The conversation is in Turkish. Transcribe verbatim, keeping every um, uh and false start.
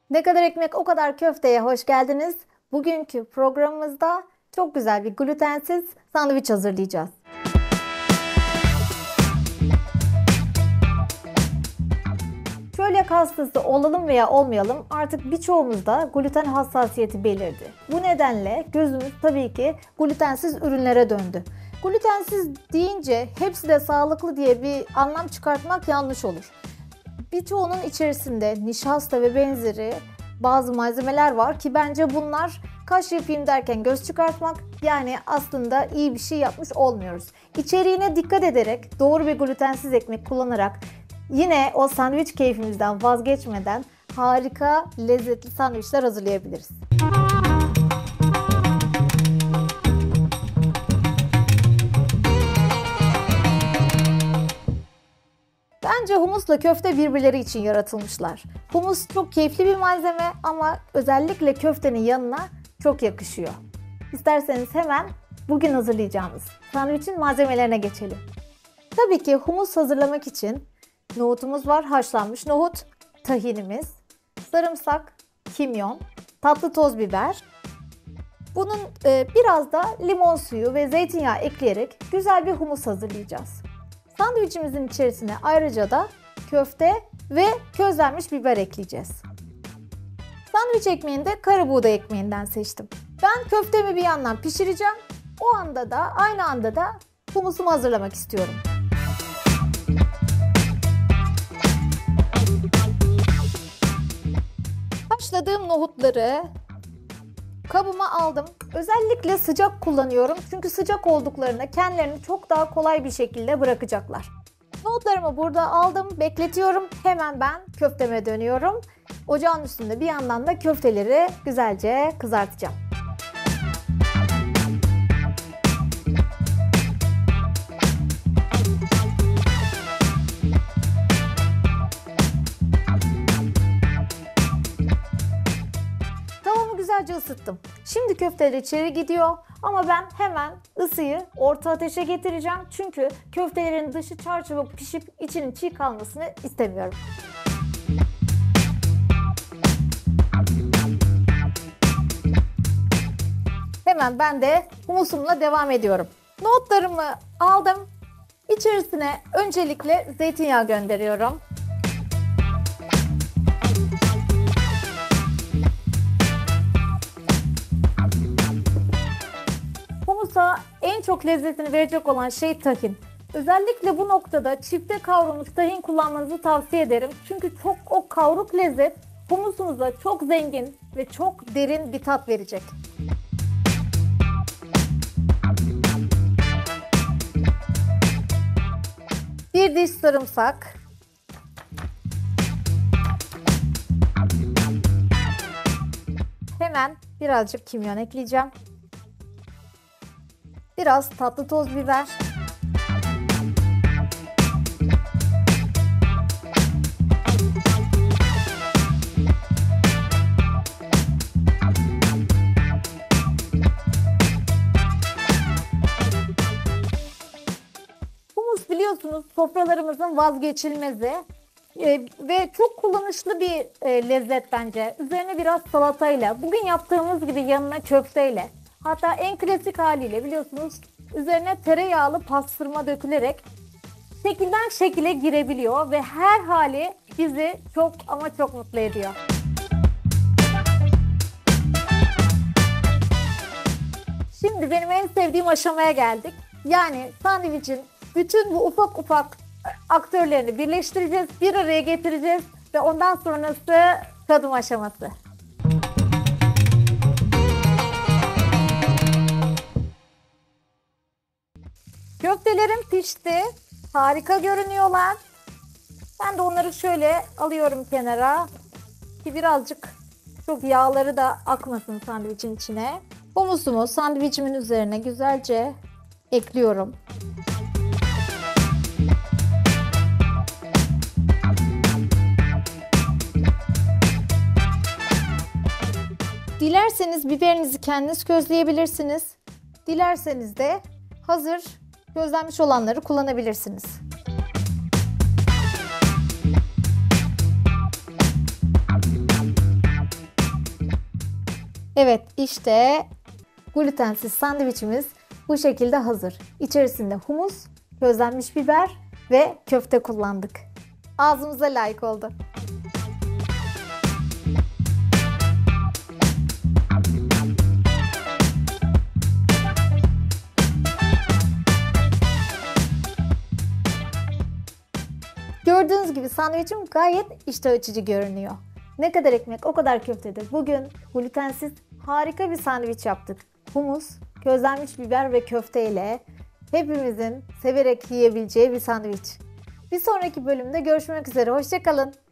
Ne kadar ekmek o kadar köfteye hoş geldiniz. Bugünkü programımızda çok güzel bir glutensiz sandviç hazırlayacağız. Çölyak hastası olalım veya olmayalım artık birçoğumuzda gluten hassasiyeti belirdi. Bu nedenle gözümüz tabii ki glutensiz ürünlere döndü. Glutensiz deyince hepsi de sağlıklı diye bir anlam çıkartmak yanlış olur. Birçoğunun içerisinde nişasta ve benzeri bazı malzemeler var ki bence bunlar kaş yapayım derken göz çıkartmak, yani aslında iyi bir şey yapmış olmuyoruz. İçeriğine dikkat ederek doğru bir glutensiz ekmek kullanarak yine o sandviç keyfimizden vazgeçmeden harika lezzetli sandviçler hazırlayabiliriz. Bence humusla köfte birbirleri için yaratılmışlar. Humus çok keyifli bir malzeme ama özellikle köftenin yanına çok yakışıyor. İsterseniz hemen bugün hazırlayacağımız sandviçin malzemelerine geçelim. Tabii ki humus hazırlamak için nohutumuz var, haşlanmış nohut, tahinimiz, sarımsak, kimyon, tatlı toz biber. Bunun e, biraz da limon suyu ve zeytinyağı ekleyerek güzel bir humus hazırlayacağız. Sandviçimizin içerisine ayrıca da köfte ve közlenmiş biber ekleyeceğiz. Sandviç ekmeğini de kara buğday ekmeğinden seçtim. Ben köftemi bir yandan pişireceğim. O anda da aynı anda da humusumu hazırlamak istiyorum. Haşladığım nohutları kabıma aldım. Özellikle sıcak kullanıyorum çünkü sıcak olduklarında kendilerini çok daha kolay bir şekilde bırakacaklar. Nohutlarımı burada aldım, bekletiyorum. Hemen ben köfteme dönüyorum. Ocağın üstünde bir yandan da köfteleri güzelce kızartacağım. Güzelce ısıttım. Şimdi köfteler içeri gidiyor ama ben hemen ısıyı orta ateşe getireceğim. Çünkü köftelerin dışı çarçabuk pişip içinin çiğ kalmasını istemiyorum. Hemen ben de humusumla devam ediyorum. Nohutlarımı aldım. İçerisine öncelikle zeytinyağı gönderiyorum. Humusa en çok lezzetini verecek olan şey tahin. Özellikle bu noktada çifte kavrulmuş tahin kullanmanızı tavsiye ederim. Çünkü çok o kavruk lezzet humusunuza çok zengin ve çok derin bir tat verecek. Bir diş sarımsak. Hemen birazcık kimyon ekleyeceğim. Biraz tatlı toz biber. Humus biliyorsunuz sofralarımızın vazgeçilmezi ee, ve çok kullanışlı bir e, lezzet bence. Üzerine biraz salatayla, bugün yaptığımız gibi yanına köfteyle. Hatta en klasik haliyle biliyorsunuz üzerine tereyağlı pastırma dökülerek şekilden şekile girebiliyor ve her hali bizi çok ama çok mutlu ediyor. Şimdi benim en sevdiğim aşamaya geldik. Yani sandviçin bütün bu ufak ufak aktörlerini birleştireceğiz, bir araya getireceğiz ve ondan sonrası tadım aşaması. Köftelerim pişti. Harika görünüyorlar. Ben de onları şöyle alıyorum kenara. Ki birazcık çok yağları da akmasın sandviçin içine. Humusumu sandviçimin üzerine güzelce ekliyorum. Dilerseniz biberinizi kendiniz közleyebilirsiniz. Dilerseniz de hazır közlenmiş olanları kullanabilirsiniz. Evet, işte glutensiz sandviçimiz bu şekilde hazır. İçerisinde humus, közlenmiş biber ve köfte kullandık. Ağzımıza layık oldu. Gördüğünüz gibi sandviçim gayet iştah açıcı görünüyor. Ne kadar ekmek o kadar köftedir. Bugün glutensiz harika bir sandviç yaptık. Humus, közlenmiş biber ve köfte ile hepimizin severek yiyebileceği bir sandviç. Bir sonraki bölümde görüşmek üzere. Hoşça kalın.